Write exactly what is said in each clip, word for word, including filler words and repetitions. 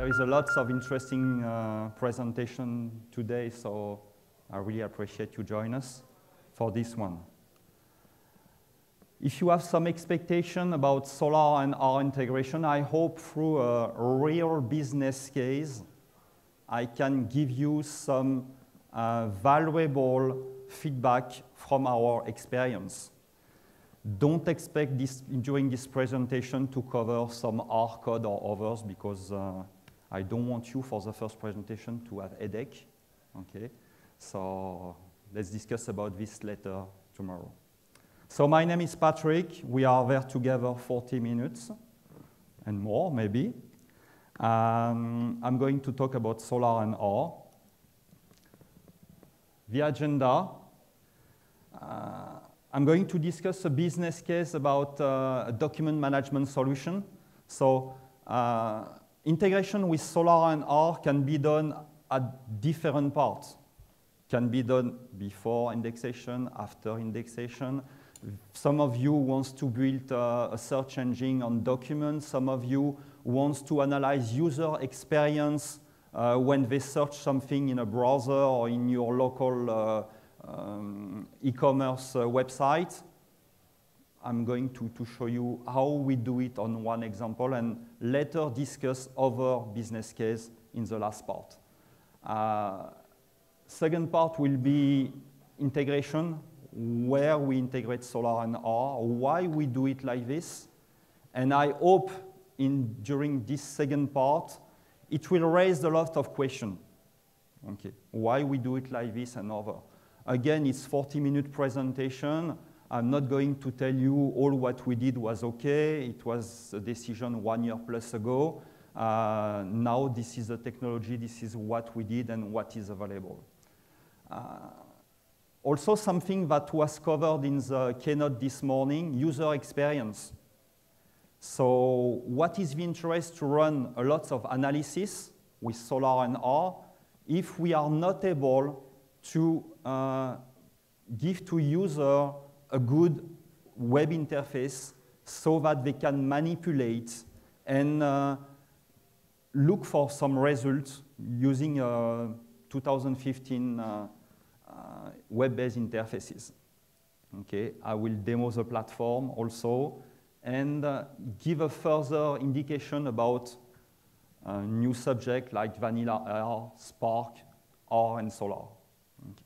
There is a lot of interesting uh, presentation today, so I really appreciate you join us for this one. If you have some expectation about Solar and R integration, I hope through a real business case, I can give you some uh, valuable feedback from our experience. Don't expect this, during this presentation to cover some R code or others, because uh, I don't want you for the first presentation to have headache. Okay, so let's discuss about this later tomorrow. So my name is Patrick. We are there together forty minutes and more, maybe. Um, I'm going to talk about Solar and R. The agenda. Uh, I'm going to discuss a business case about uh, a document management solution. So uh, integration with Solar and R can be done at different parts. Can be done before indexation, after indexation. Some of you wants to build uh, a search engine on documents. Some of you wants to analyze user experience uh, when they search something in a browser or in your local uh, um, e-commerce uh, website. I'm going to, to show you how we do it on one example and later discuss other business case in the last part. Uh, second part will be integration, where we integrate Solar and R, why we do it like this. And I hope in, during this second part, it will raise a lot of questions. Okay, why we do it like this and other. Again, it's forty minute presentation. I'm not going to tell you all what we did was okay. It was a decision one year plus ago. Uh, now this is the technology, this is what we did and what is available. Uh, also something that was covered in the keynote this morning, user experience. So what is the interest to run a lot of analysis with Solar and R if we are not able to uh, give to user a good web interface so that they can manipulate and uh, look for some results using uh, two thousand fifteen uh, uh, web-based interfaces. Okay, I will demo the platform also and uh, give a further indication about a new subject like Vanilla R, Spark, R, and Solar. Okay.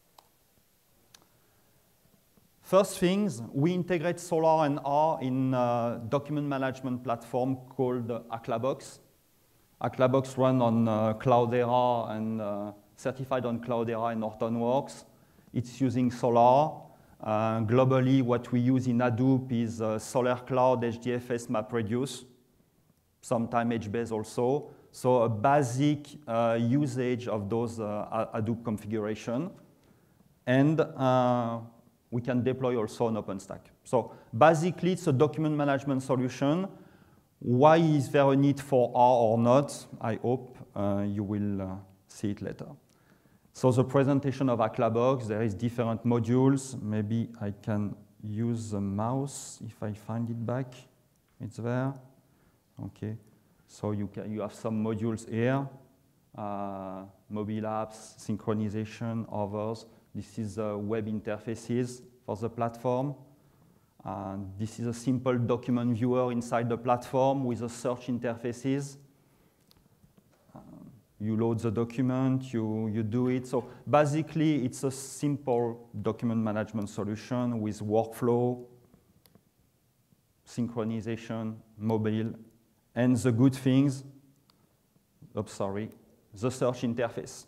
First things, we integrate Solar and R in a document management platform called Aclabox. Aclabox run on uh, Cloudera and uh, certified on Cloudera and Hortonworks. It's using Solar. Uh, globally, what we use in Hadoop is uh, Solar Cloud, H D F S, MapReduce, sometimes H base also. So a basic uh, usage of those uh, Hadoop configuration. And uh, we can deploy also on OpenStack. So basically, it's a document management solution. Why is there a need for R or not? I hope uh, you will uh, see it later. So the presentation of Aclabox, there is different modules. Maybe I can use the mouse if I find it back. It's there. Okay. So you, can, you have some modules here. Uh, mobile apps, synchronization, others. This is uh, web interfaces for the platform. Uh, this is a simple document viewer inside the platform with a search interfaces. Uh, you load the document, you, you do it. So basically, it's a simple document management solution with workflow, synchronization, mobile, and the good things, oops, sorry, the search interface.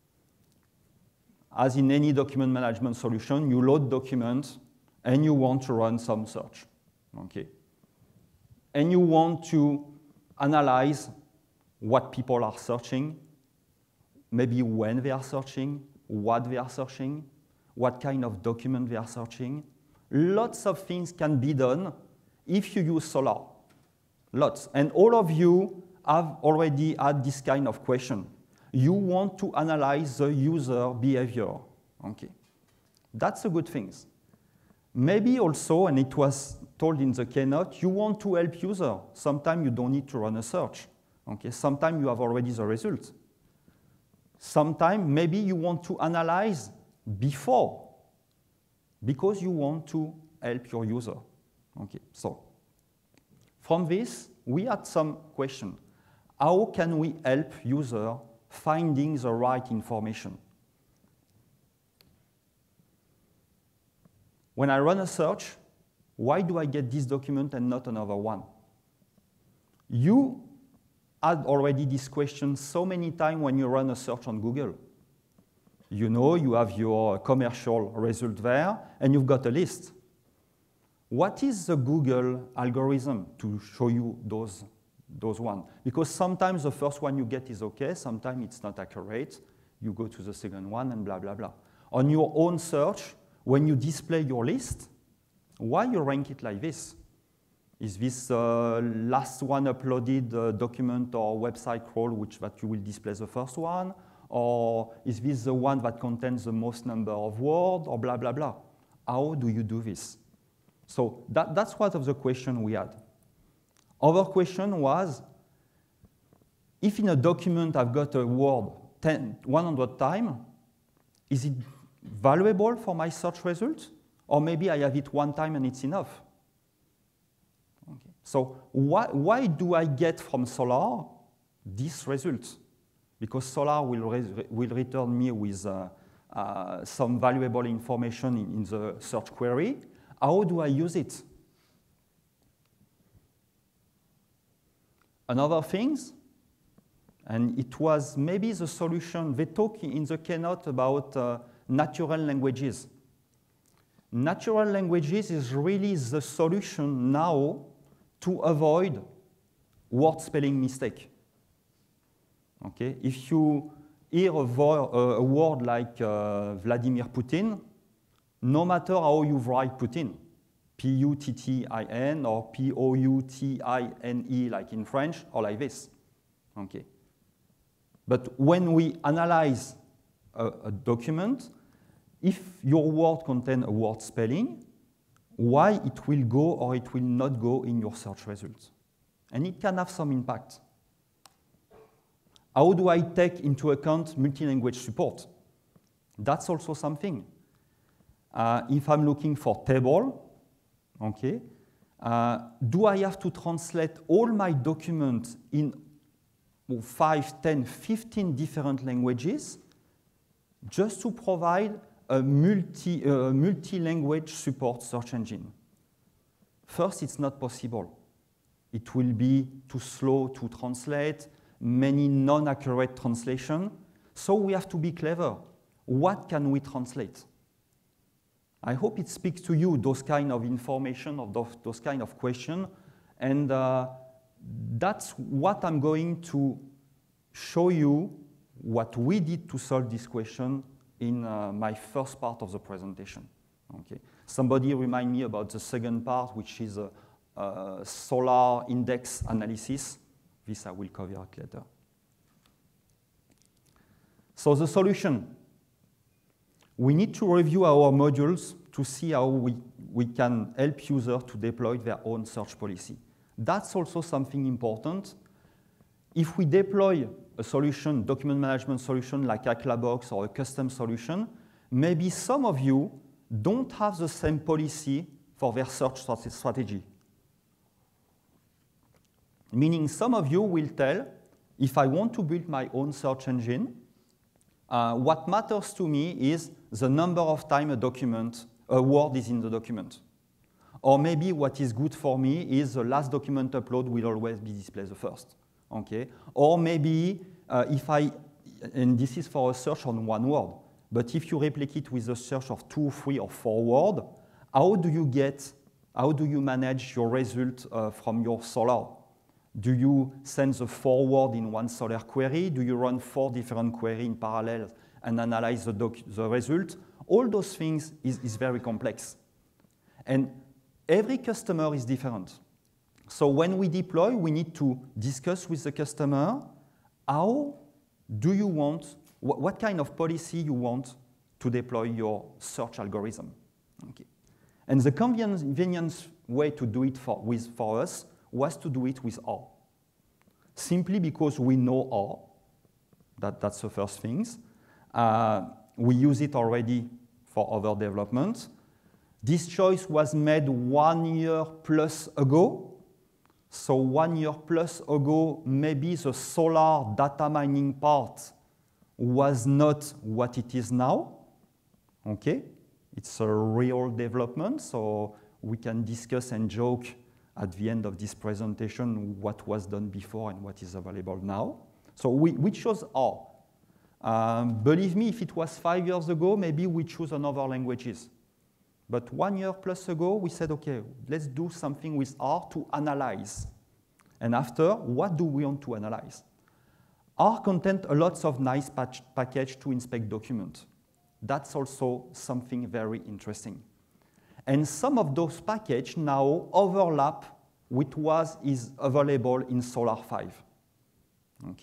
As in any document management solution, you load documents and you want to run some search, okay? And you want to analyze what people are searching, maybe when they are searching, what they are searching, what kind of document they are searching. Lots of things can be done if you use Solar, lots. And all of you have already had this kind of question. You want to analyze the user behavior, okay? That's a good thing. Maybe also, and it was told in the keynote, you want to help user. Sometimes you don't need to run a search. Okay, sometimes you have already the result. Sometimes maybe you want to analyze before because you want to help your user. Okay, so from this, we had some question. How can we help user finding the right information? When I run a search, why do I get this document and not another one? You had already this question so many times when you run a search on Google. You know, you have your commercial result there, and you've got a list. What is the Google algorithm to show you those, those ones? Because sometimes the first one you get is okay, sometimes it's not accurate. You go to the second one and blah, blah, blah. On your own search, when you display your list, why you rank it like this? Is this uh, last one uploaded uh, document or website crawl which that you will display the first one? Or is this the one that contains the most number of words or blah, blah, blah? How do you do this? So that, that's one of the questions we had. Other question was, if in a document I've got a word ten, one hundred times, is it valuable for my search result? Or maybe I have it one time and it's enough? Okay. So why, why do I get from Solr this result? Because Solr will, re will return me with uh, uh, some valuable information in, in the search query. How do I use it? Another thing, and it was maybe the solution, they talk in the keynote about uh, natural languages. Natural languages is really the solution now to avoid word spelling mistake. Okay? If you hear a, a word like uh, Vladimir Putin, no matter how you write Putin, P U T T I N or P O U T I N E like in French, or like this. Okay. But when we analyze a, a document, if your word contains a word spelling, why it will go or it will not go in your search results. And it can have some impact. How do I take into account multi-language support? That's also something. Uh, if I'm looking for table, okay, uh, do I have to translate all my documents in five, ten, fifteen different languages just to provide a multi, uh, multi-language support search engine? First, it's not possible. It will be too slow to translate, many non-accurate translation. So we have to be clever. What can we translate? I hope it speaks to you, those kind of information, of those, those kind of questions. And uh, that's what I'm going to show you, what we did to solve this question in uh, my first part of the presentation. Okay. Somebody remind me about the second part, which is a, a Solr index analysis. This I will cover it later. So the solution. We need to review our modules to see how we, we can help users to deploy their own search policy. That's also something important. If we deploy a solution, document management solution like Aclabox or a custom solution, maybe some of you don't have the same policy for their search strategy. Meaning some of you will tell, if I want to build my own search engine, uh, what matters to me is the number of times a document, a word is in the document. Or maybe what is good for me is the last document upload will always be displayed the first. Okay? Or maybe uh, if I, and this is for a search on one word, but if you replicate with a search of two, three, or four words, how do you get, how do you manage your result uh, from your Solr? Do you send the four words in one Solr query? Do you run four different queries in parallel and analyze the, doc the result? All those things is, is very complex. And every customer is different. So when we deploy, we need to discuss with the customer, how do you want, wh what kind of policy you want to deploy your search algorithm. Okay. And the convenience way to do it for, with, for us was to do it with O R. simply because we know R. That, that's the first thing. Uh, we use it already for other development. This choice was made one year plus ago. So one year plus ago, maybe the Solar data mining part was not what it is now. Okay, it's a real development, so we can discuss and joke at the end of this presentation what was done before and what is available now. So we, we chose R. Um, believe me, if it was five years ago, maybe we choose another languages. But one year plus ago, we said, okay, let's do something with R to analyze. And after, what do we want to analyze? R contains a lot of nice patch package to inspect documents. That's also something very interesting. And some of those packages now overlap with what is available in Solar five. Okay.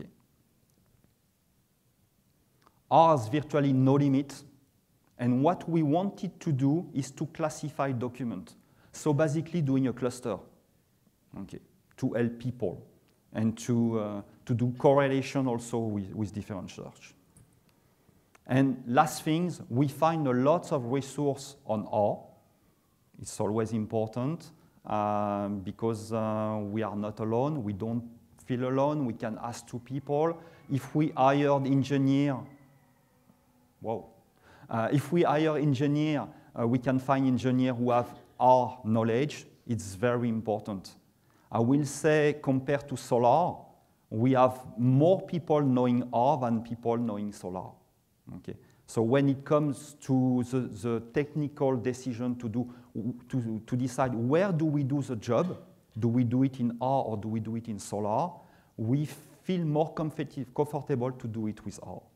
R has virtually no limit. And what we wanted to do is to classify documents. So basically doing a cluster, okay, to help people and to, uh, to do correlation also with, with different search. And last things, we find a lot of resource on R. It's always important um, because uh, we are not alone. We don't feel alone. We can ask two people. If we hired engineer, wow. Uh, if we hire engineer, uh, we can find engineer who have R knowledge. It's very important. I will say compared to Solar, we have more people knowing R than people knowing Solar. Okay. So when it comes to the, the technical decision to, do, to, to decide where do we do the job, do we do it in R or do we do it in Solar, we feel more comfortable to do it with R.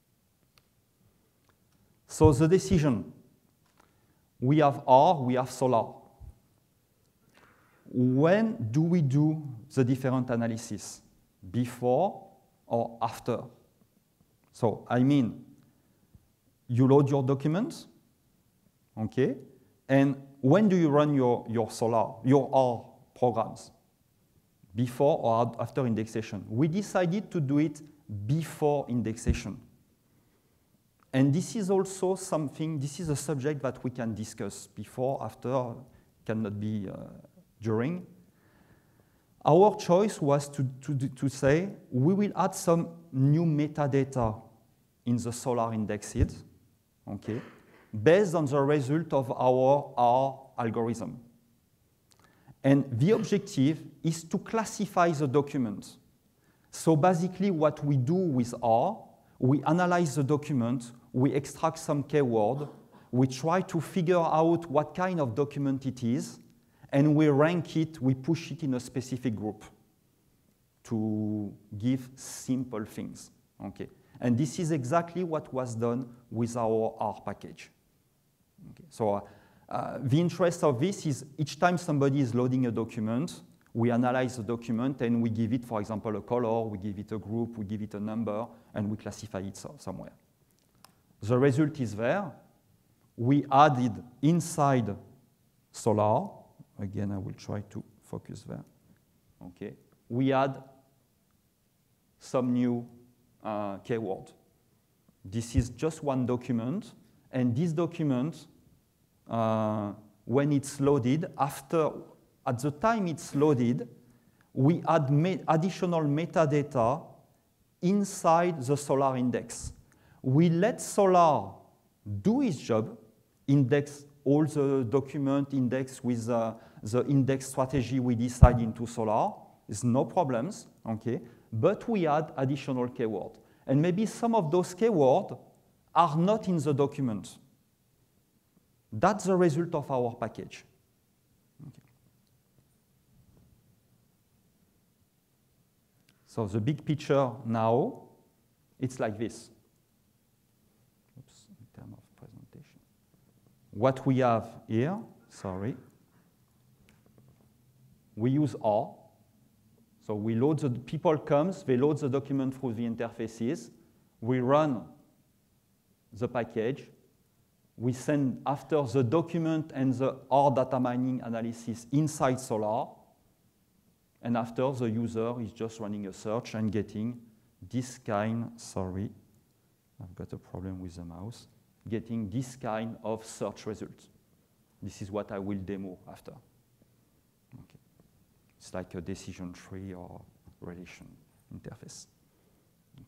So the decision, we have R, we have Solar. When do we do the different analysis? Before or after? So I mean, you load your documents, okay? And when do you run your, your Solar, your R programs? Before or after indexation? We decided to do it before indexation. And this is also something, this is a subject that we can discuss before, after, cannot be uh, during. Our choice was to, to, to say, we will add some new metadata in the Solar indexes, okay, based on the result of our R algorithm. And the objective is to classify the document. So basically what we do with R, we analyze the document, we extract some keyword, we try to figure out what kind of document it is, and we rank it, we push it in a specific group to give simple things, okay? And this is exactly what was done with our R package. Okay. So uh, the interest of this is each time somebody is loading a document, we analyze the document and we give it, for example, a color, we give it a group, we give it a number, and we classify it so, somewhere. The result is there. We added inside Solar, again, I will try to focus there. Okay. We add some new uh, keyword. This is just one document, and this document, uh, when it's loaded, after, at the time it's loaded, we add me additional metadata inside the Solar index. We let Solar do its job, index all the document, index with uh, the index strategy we decide into Solar. There's no problems, okay? But we add additional keyword. And maybe some of those keywords are not in the document. That's the result of our package. Okay. So the big picture now, it's like this. Oops, in terms of presentation. What we have here, sorry, we use R. So we load the, people comes, they load the document through the interfaces. We run the package. We send after the document and the R data mining analysis inside Solar. And after, the user is just running a search and getting this kind, sorry, I've got a problem with the mouse, getting this kind of search result. This is what I will demo after. Okay. It's like a decision tree or relation interface. Okay,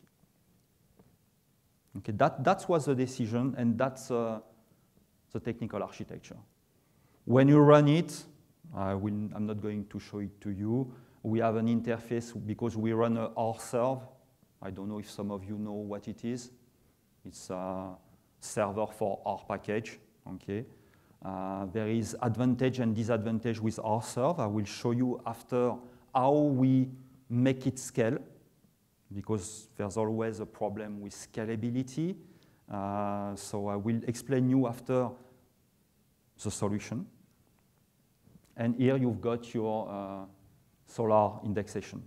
okay that, that was the decision, and that's uh, the technical architecture. When you run it, I will, I'm not going to show it to you. We have an interface because we run a R serve. I don't know if some of you know what it is. It's a server for R package. Okay. Uh, there is advantage and disadvantage with R serve. I will show you after how we make it scale, because there's always a problem with scalability. Uh, so I will explain you after the solution. And here you've got your uh, Solr indexation.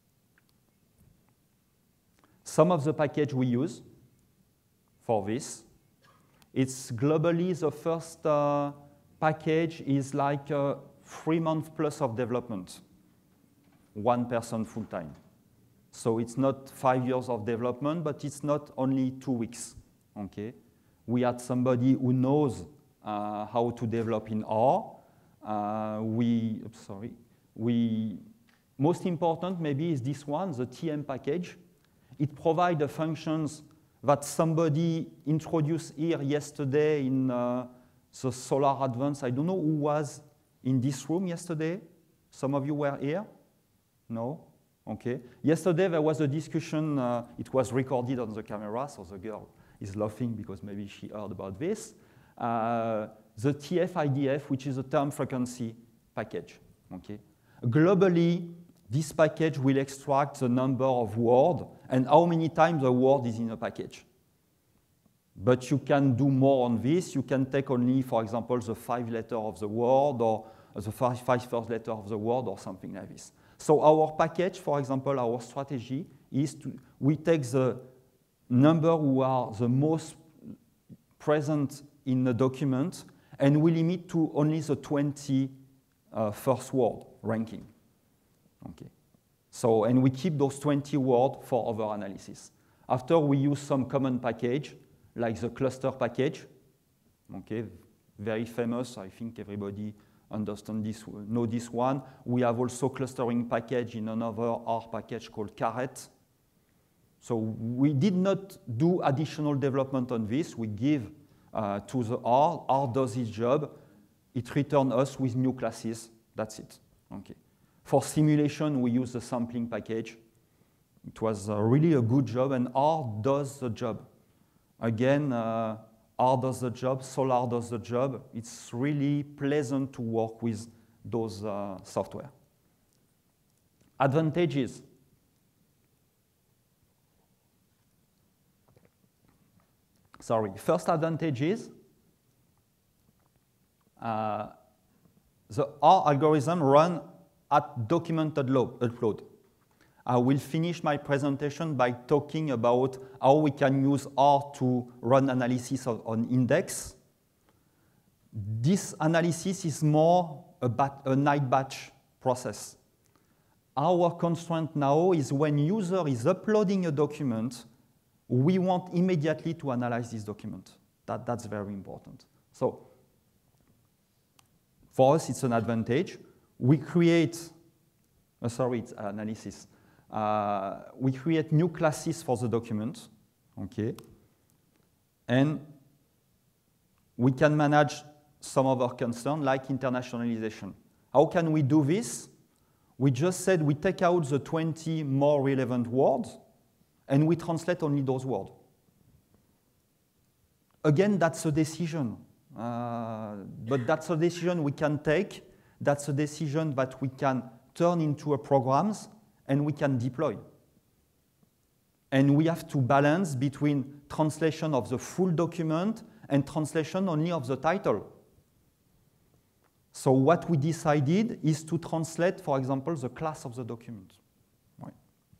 Some of the package we use for this, it's globally the first uh, package is like uh, three months plus of development, one person full time. So it's not five years of development, but it's not only two weeks. Okay, we had somebody who knows uh, how to develop in R. Uh, we, sorry, we, most important maybe is this one, the T M package. It provides the functions that somebody introduced here yesterday in uh, the Solr Advanced. I don't know who was in this room yesterday. Some of you were here? No? Okay. Yesterday there was a discussion, uh, it was recorded on the camera, so the girl is laughing because maybe she heard about this. Uh, the T F I D F, which is a term frequency package. Okay. Globally, this package will extract the number of words and how many times a word is in a package. But you can do more on this. You can take only, for example, the five letter of the word or the five, five first letter of the word or something like this. So our package, for example, our strategy is to, we take the number who are the most present in the document and we limit to only the twenty uh, first word ranking. Okay. So, and we keep those twenty words for other analysis. After, we use some common package, like the cluster package. Okay, very famous. I think everybody understand this, know this one. We have also clustering package in another R package called Caret. So we did not do additional development on this. We give uh, to the R. R does its job. It returns us with new classes. That's it. Okay. For simulation, we use the sampling package. It was uh, really a good job, and R does the job. Again, uh, R does the job, Solr does the job. It's really pleasant to work with those uh, software. Advantages. Sorry, first advantage is uh, the R algorithm run at documented upload. I will finish my presentation by talking about how we can use R to run analysis on index. This analysis is more a, bat a night batch process. Our constraint now is when user is uploading a document, we want immediately to analyze this document. That, that's very important. So for us, it's an advantage. We create, uh, sorry, it's analysis. Uh, we create new classes for the document, okay? And we can manage some of our concerns, like internationalization. How can we do this? We just said we take out the twenty more relevant words, and we translate only those words. Again, that's a decision. Uh, but that's a decision we can take. That's a decision that we can turn into a programs and we can deploy. And we have to balance between translation of the full document and translation only of the title. So what we decided is to translate, for example, the class of the document. Right.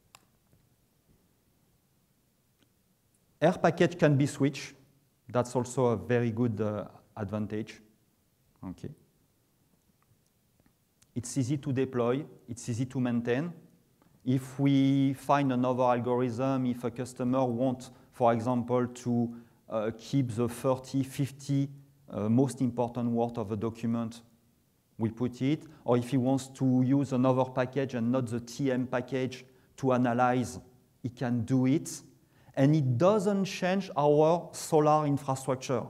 R package can be switched. That's also a very good uh, advantage. Okay. it's easy to deploy, it's easy to maintain. If we find another algorithm, if a customer wants, for example, to uh, keep the thirty, fifty uh, most important words of a document, we put it. Or if he wants to use another package and not the T M package to analyze, he can do it. And it doesn't change our Solr infrastructure.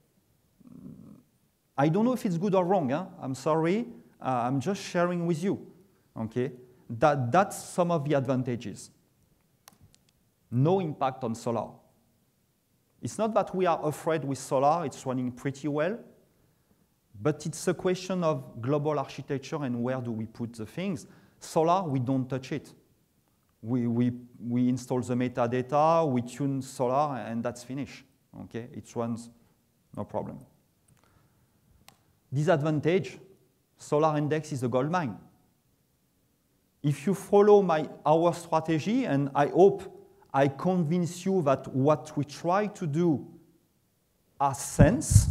I don't know if it's good or wrong. Huh? I'm sorry. Uh, I'm just sharing with you. Okay? That, that's some of the advantages. No impact on Solr. It's not that we are afraid with Solr. It's running pretty well. But it's a question of global architecture and where do we put the things. Solr, we don't touch it. We, we, we install the metadata, we tune Solr, and that's finished. Okay? It runs, no problem. Disadvantage, Solr Index is a gold mine. If you follow my, our strategy, and I hope I convince you that what we try to do has sense,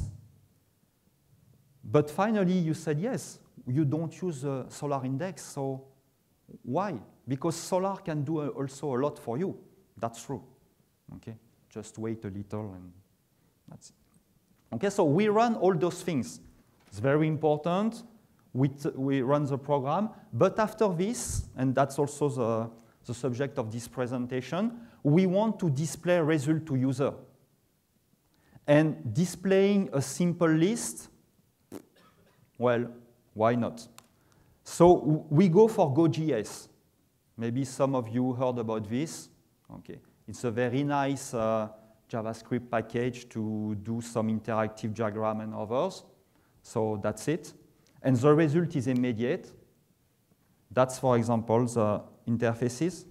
but finally you said, yes, you don't use the Solr Index, so why? Because Solr can do also a lot for you. That's true. Okay? Just wait a little and that's it. Okay, so we run all those things. It's very important. We, we run the program. But after this, and that's also the, the subject of this presentation, we want to display result to user. And displaying a simple list, well, why not? So we go for Go.js. Maybe some of you heard about this. Okay. It's a very nice uh, JavaScript package to do some interactive diagram and others. So that's it. And the result is immediate. That's, for example, the interfaces.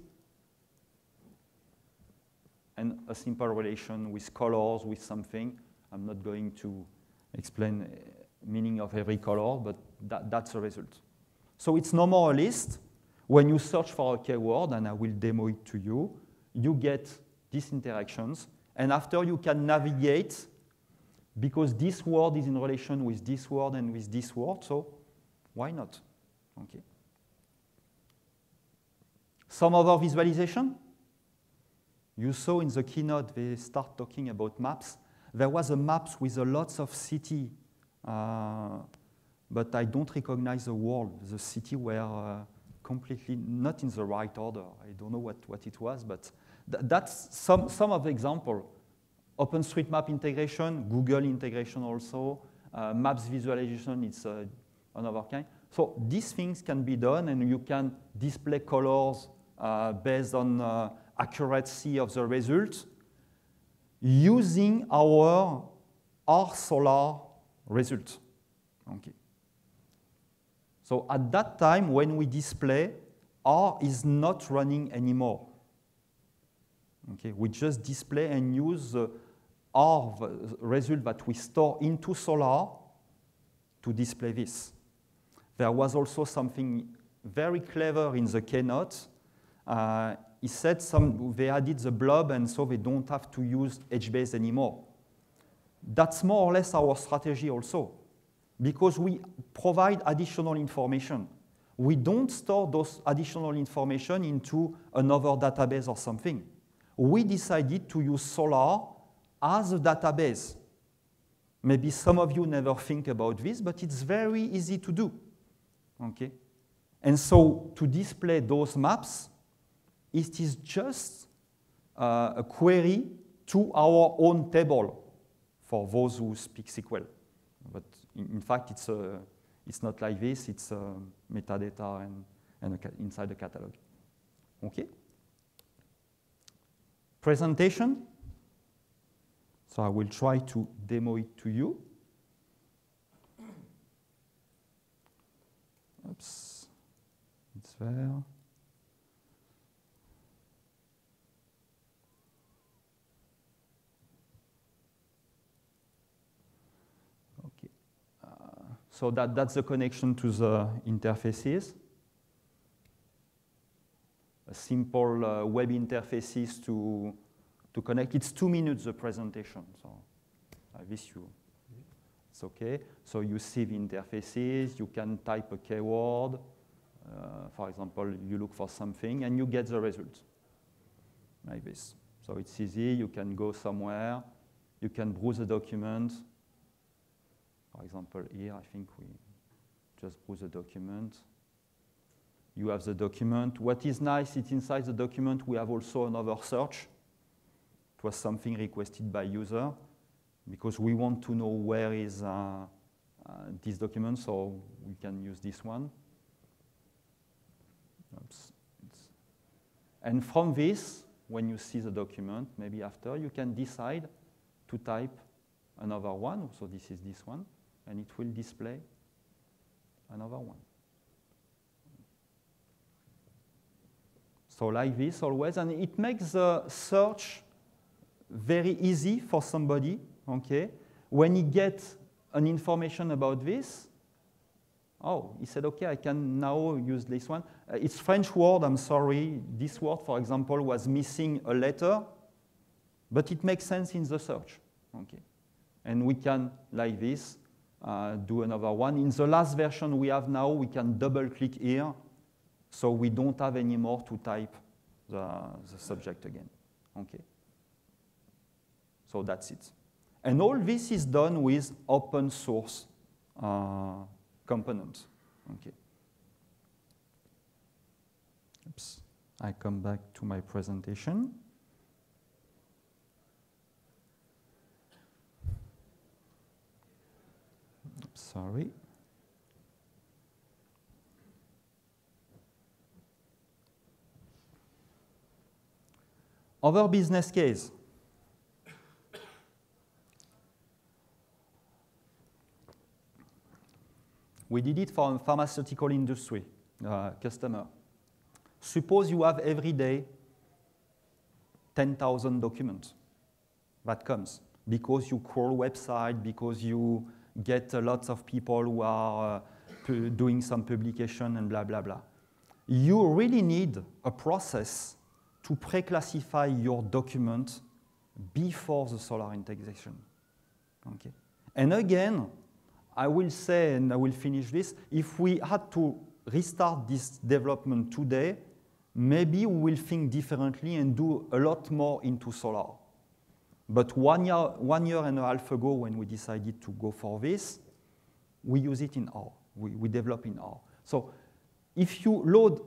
And a simple relation with colors, with something. I'm not going to explain the meaning of every color, but that, that's the result. So it's no more a list. When you search for a keyword, and I will demo it to you, you get these interactions. And after you can navigate, because this word is in relation with this word and with this word, so why not? Okay. Some other visualization. You saw in the keynote, they start talking about maps. There was a maps with a lots of city, uh, but I don't recognize the word. The city were uh, completely not in the right order. I don't know what, what it was, but th that's some, some of the example. OpenStreetMap integration, Google integration also, uh, maps visualization, it's uh, another kind. So these things can be done, and you can display colors uh, based on uh, accuracy of the result using our R Solr result. Okay. So at that time, when we display, R is not running anymore. Okay, we just display and use the R result that we store into Solr to display this. There was also something very clever in the keynote. Uh, he said some, they added the blob, and so they don't have to use H base anymore. That's more or less our strategy also, because we provide additional information. We don't store those additional information into another database or something. We decided to use Solr as a database. Maybe some of you never think about this, but it's very easy to do. Okay? And so to display those maps, it is just uh, a query to our own table for those who speak S Q L. But in, in fact, it's, a, it's not like this. It's a metadata and, and a, inside the catalog. Okay? Presentation. So I will try to demo it to you. Oops, it's there. Okay. Uh, so that, that's the connection to the interfaces. A simple uh, web interfaces to to connect. It's two minutes, the presentation, so I wish you It's okay. So you see the interfaces, you can type a keyword. Uh, for example, you look for something and you get the result, like this. So it's easy, you can go somewhere, you can browse the document. For example, here, I think we just browse the document. You have the document. What is nice is inside the document, we have also another search. It was something requested by user because we want to know where is uh, uh, this document, so we can use this one. Oops. And from this, when you see the document, maybe after, you can decide to type another one. So this is this one, and it will display another one. So like this always, and it makes the search very easy for somebody, okay? When he gets an information about this, oh, he said, okay, I can now use this one. Uh, it's French word, I'm sorry. This word, for example, was missing a letter, but it makes sense in the search, okay? And we can, like this, uh, do another one. In the last version we have now, we can double-click here, so we don't have anymore to type the, the subject again, okay? So that's it. And all this is done with open source uh, components, okay? Oops, I come back to my presentation. Oops, sorry. Other business case. We did it for a pharmaceutical industry uh, customer. Suppose you have every day ten thousand documents that comes because you crawl website, because you get uh, lots of people who are uh, doing some publication and blah, blah, blah. You really need a process to pre-classify your document before the Solr integration. Okay. And again, I will say, and I will finish this, if we had to restart this development today, maybe we will think differently and do a lot more into Solr. But one year, one year and a half ago, when we decided to go for this, we use it in R. We, we develop in R. So if you load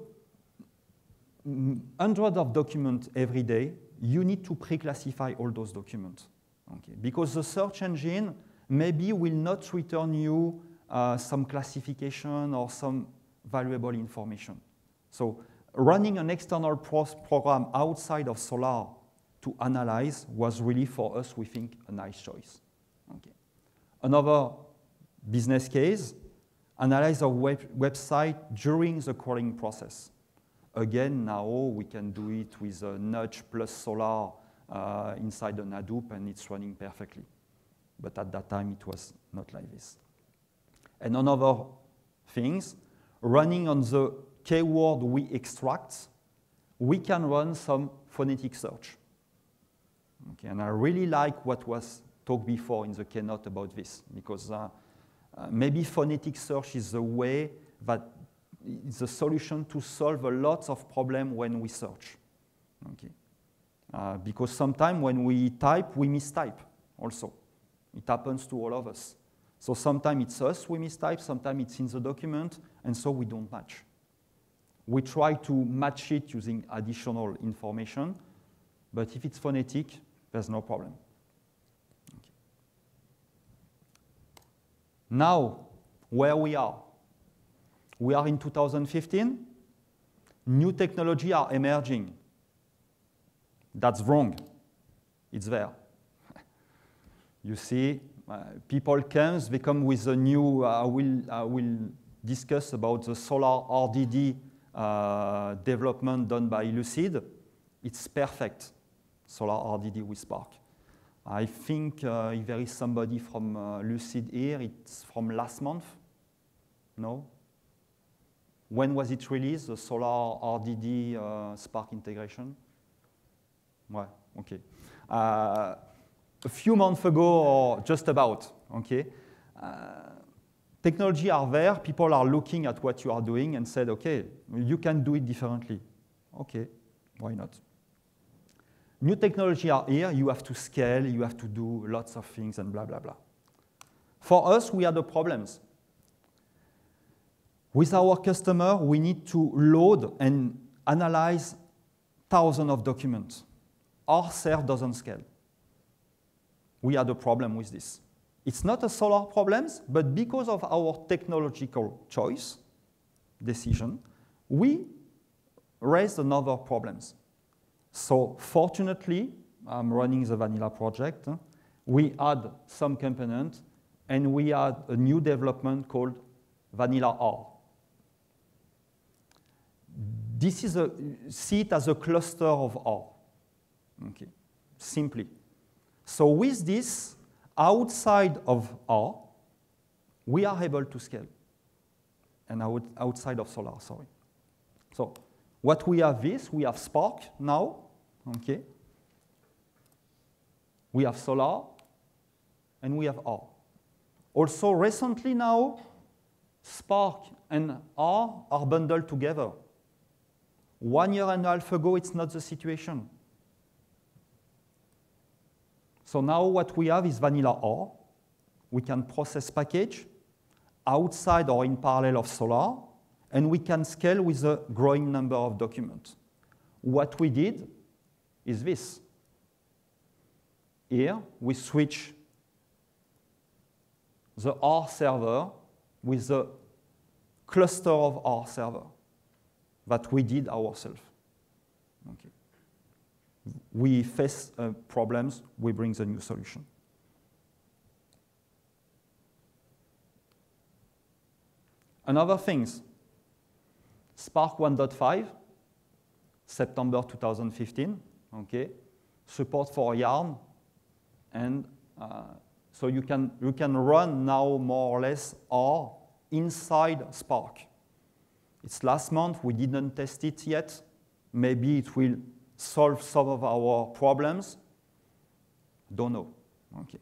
hundreds of documents every day, you need to pre-classify all those documents. Okay? Because the search engine maybe will not return you uh, some classification or some valuable information. So running an external program outside of Solr to analyze was really, for us, we think, a nice choice. Okay. Another business case, analyze a web website during the crawling process. Again, now we can do it with a Nudge plus Solr uh, inside an Hadoop, and it's running perfectly. But at that time, it was not like this. And another things, running on the keyword we extract, we can run some phonetic search. Okay, and I really like what was talked before in the keynote about this, because uh, uh, maybe phonetic search is the way that is a solution to solve a lot of problems when we search. Okay. Uh, because sometimes when we type, we mistype also. It happens to all of us. So sometimes it's us we mistype, sometimes it's in the document, and so we don't match. We try to match it using additional information, but if it's phonetic, there's no problem. Okay. Now, where we are. We are in two thousand fifteen. New technology are emerging. That's wrong. It's there. You see, uh, people come, they come with a new, uh, I will, I will discuss about the Solr R D D uh, development done by Lucid. It's perfect, Solr R D D with Spark. I think uh, if there is somebody from uh, Lucid here, it's from last month. No? When was it released, the Solr R D D uh, Spark integration? Ouais, okay. Uh, a few months ago, or just about, okay? uh, technology are there, people are looking at what you are doing and said, okay, you can do it differently. Okay, why not? New technology are here, you have to scale, you have to do lots of things and blah, blah, blah. For us, we had the problems. With our customer, we need to load and analyze thousands of documents. Our serve doesn't scale. We had a problem with this. It's not a Solar problem, but because of our technological choice, decision, we raised another problems. So fortunately, I'm running the vanilla project. We add some component, and we add a new development called Vanilla R. This is a, see it as a cluster of R, okay, simply. So with this, outside of R, we are able to scale, and out, outside of Solar, sorry. So what we have is, we have Spark now, okay. We have Solar, and we have R. Also, recently now, Spark and R are bundled together. One year and a half ago, it's not the situation. So now what we have is Vanilla R. We can process package outside or in parallel of Solar, and we can scale with a growing number of documents. What we did is this. Here, we switch the R server with the cluster of R server that we did ourselves. Okay. We face uh, problems, we bring the new solution. Another things, Spark one point five, September two thousand fifteen, okay, support for Yarn, and uh, so you can, you can run now more or less R inside Spark. It's last month, we didn't test it yet. Maybe it will solve some of our problems. Don't know, okay.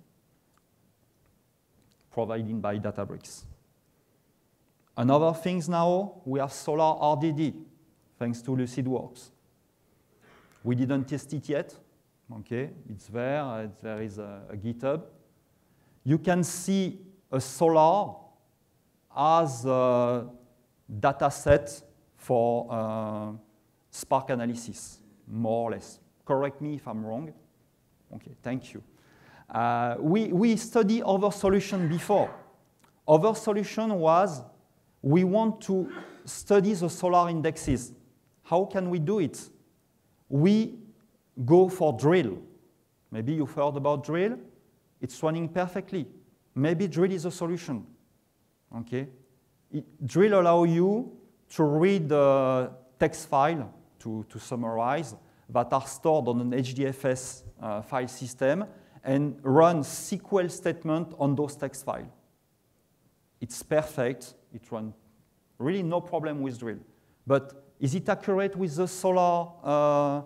Provided by Databricks. Another things now, we have Solar R D D, thanks to Lucidworks. We didn't test it yet, okay, it's there, it's, there is a, a GitHub. You can see a Solar as a data set for uh, Spark analysis, more or less. Correct me if I'm wrong. Okay, thank you. Uh, we, we studied other solution before. Other solution was, we want to study the Solar indexes. How can we do it? We go for Drill. Maybe you've heard about Drill. It's running perfectly. Maybe Drill is a solution, okay? It, Drill allows you to read the text file, to, to summarize, that are stored on an H D F S uh, file system and run S Q L statement on those text files. It's perfect. It runs really no problem with Drill. But is it accurate with the Solar uh,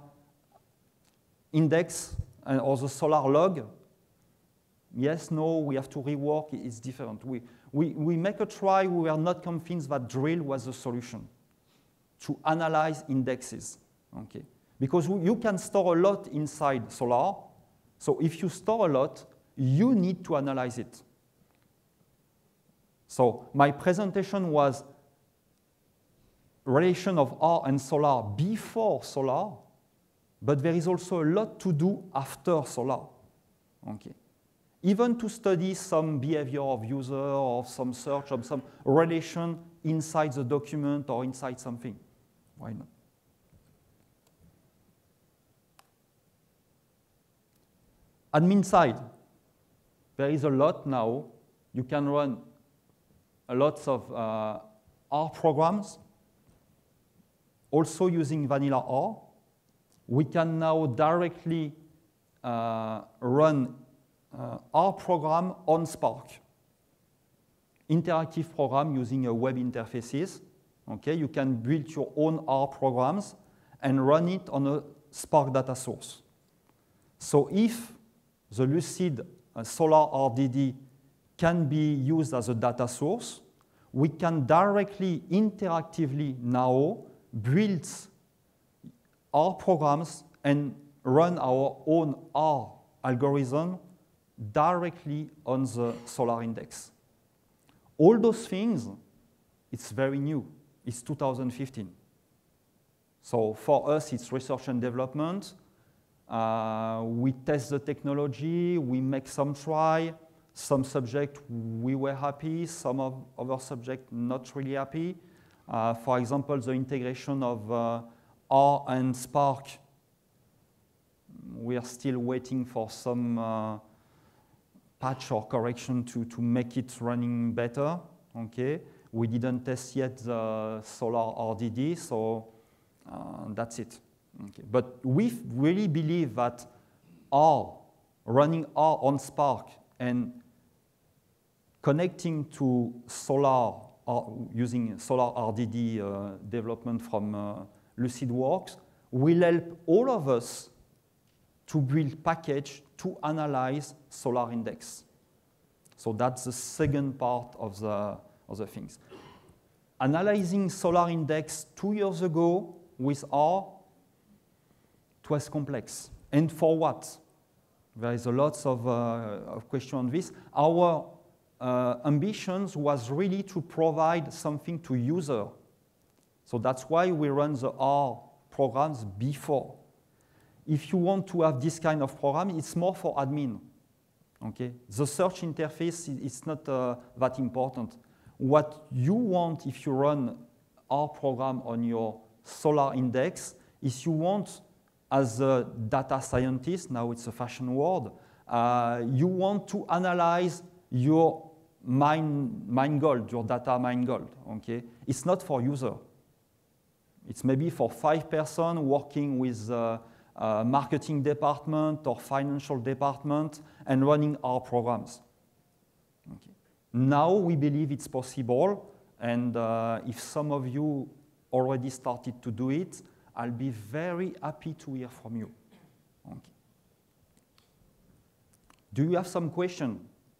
index and, or the Solar log? Yes, no, we have to rework, it's different. We, we, we make a try, we were not convinced that Drill was the solution to analyze indexes, okay? Because you can store a lot inside Solar, so if you store a lot, you need to analyze it. So my presentation was relation of R and Solar before Solar, but there is also a lot to do after Solar, okay? Even to study some behavior of user or some search or some relation inside the document or inside something. Why not? Admin side, there is a lot now. You can run a lot of uh, R programs, also using Vanilla R. We can now directly uh, run Uh, R program on Spark. Interactive program using a web interfaces. Okay, you can build your own R programs and run it on a Spark data source. So if the Lucid uh, Solar R D D can be used as a data source. We can directly, interactively now build our programs and run our own R algorithm directly on the Solar Index. All those things, it's very new. It's two thousand fifteen. So for us, it's research and development. Uh, we test the technology, we make some try. Some subjects we were happy, some of other subjects not really happy. Uh, for example, the integration of uh, R and Spark. We are still waiting for some uh, patch or correction to, to make it running better. Okay, we didn't test yet the Solar R D D, so uh, that's it. Okay. But we really believe that R, running R on Spark and connecting to Solar, or using Solar R D D uh, development from uh, LucidWorks, will help all of us to build package to analyze Solar Index. So that's the second part of the, of the things. Analyzing Solar Index two years ago with R, it was complex. And for what? There is a lot of, uh, of questions on this. Our uh, ambitions was really to provide something to user. So that's why we run the R programs before. If you want to have this kind of program, it's more for admin. Okay? The search interface is not uh, that important. What you want if you run R program on your Solar Index is you want, as a data scientist, now it's a fashion word, uh, you want to analyze your mine, mine gold, your data mine gold. Okay? It's not for user. It's maybe for five persons working with uh, uh, marketing department or financial department and running our programs. Okay. Now we believe it's possible, and uh, if some of you already started to do it, I'll be very happy to hear from you. Okay. Do you have some question?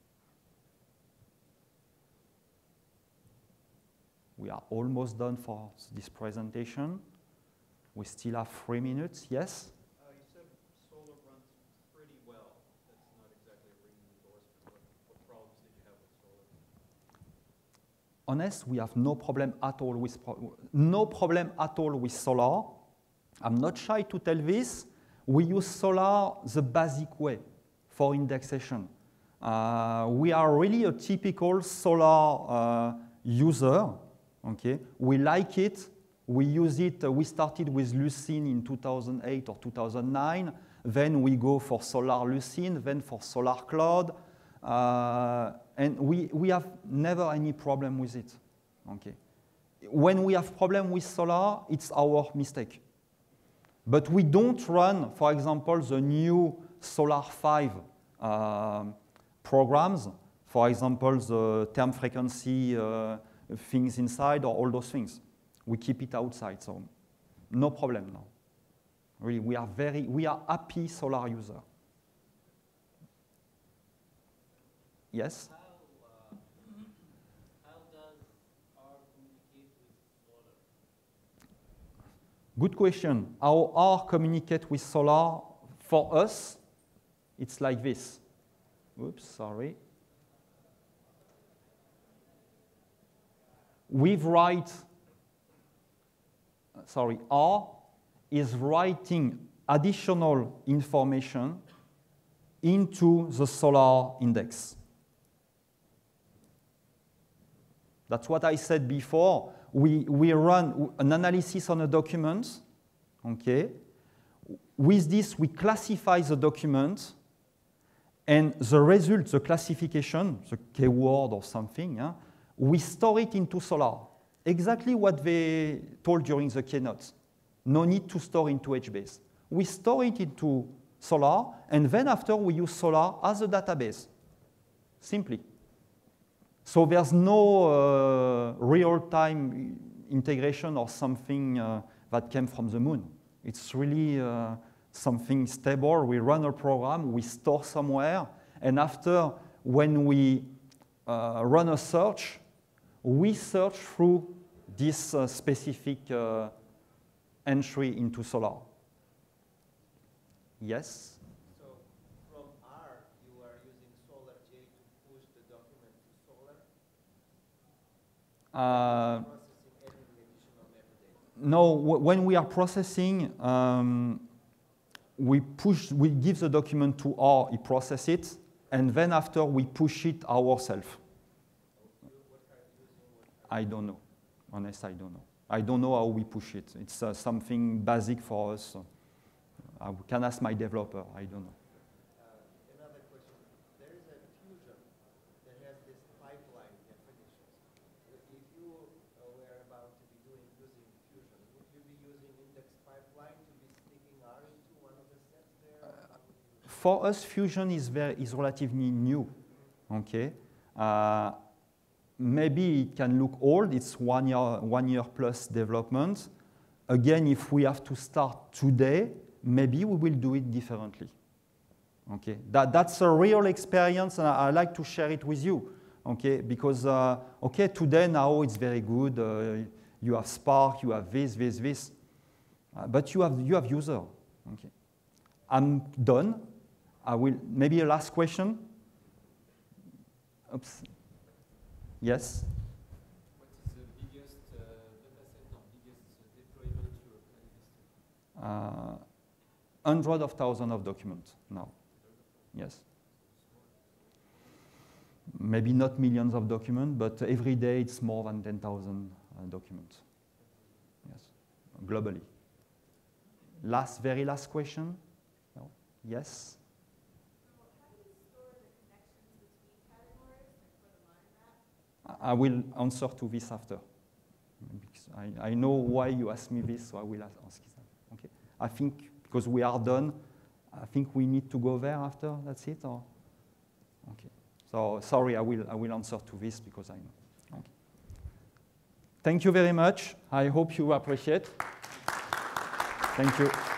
We are almost done for this presentation. We still have three minutes. Yes? Uh, you said solar runs pretty well. That's not exactly a ringing endorsement. What, what problems did you have with solar? Honest, we have no problem at all with pro no problem at all with solar. I'm not shy to tell this. We use solar the basic way for indexation. Uh, we are really a typical solar uh, user. Okay, we like it. We use it. Uh, we started with Lucene in two thousand eight or two thousand nine. Then we go for Solar Lucene, then for Solar Cloud, uh, and we we have never any problem with it. Okay, when we have problem with solar, it's our mistake. But we don't run, for example, the new Solar five uh, programs. For example, the term frequency. Uh, things inside or all those things. We keep it outside, so no problem now. Really, we are very, we are happy solar user. Yes? How, uh, how does R communicate with solar? Good question. How R communicate with solar? For us, it's like this. Oops, sorry. We write, sorry, R is writing additional information into the Solar Index. That's what I said before. We, we run an analysis on a document, okay? With this, we classify the document, and the result, the classification, the keyword or something, yeah, we store it into Solar. Exactly what they told during the keynote. No need to store into HBase. We store it into Solar, and then after we use Solar as a database, simply. So there's no uh, real-time integration or something uh, that came from the moon. It's really uh, something stable. We run a program, we store somewhere, and after, when we uh, run a search, we search through this uh, specific uh, entry into Solar. Yes? So from R, you are using SolarJ to push the document to Solar? Uh, Processing any additional metadata? no, w when we are processing, um, we push, we give the document to R, he processes it, and then after we push it ourselves. I don't know. Honest, I don't know. I don't know how we push it. It's uh, something basic for us. I can ask my developer. I don't know. Uh, another question. There is a Fusion that has this pipeline definitions. If you uh, were about to be doing using Fusion, would you be using index pipeline to be sticking R into one of the steps there? For us, Fusion is very is relatively new. Okay. Uh, maybe it can look old. It's one year one year plus development. Again, if we have to start today, maybe we will do it differently. Okay, that, that's a real experience, and I, I like to share it with you. Okay, because uh, okay, today now it's very good. Uh, you have Spark, you have this, this, this, uh, but you have you have user. Okay, I'm done. I will maybe a last question. Oops. Yes. What is the biggest uh, data set or biggest uh, deployment you are planning? Uh, hundred of thousands of documents now. Yes. Maybe not millions of documents, but every day it's more than ten thousand uh, documents. Yes, globally. Last, very last question. No? Yes. So how do you store the connections between categories and for the mind map? I will answer to this after. Because I, I know why you asked me this, so I will ask it. Okay. I think because we are done, I think we need to go there after. That's it, or okay. So sorry, I will I will answer to this because I know. Okay. Thank you very much. I hope you appreciate. Thank you.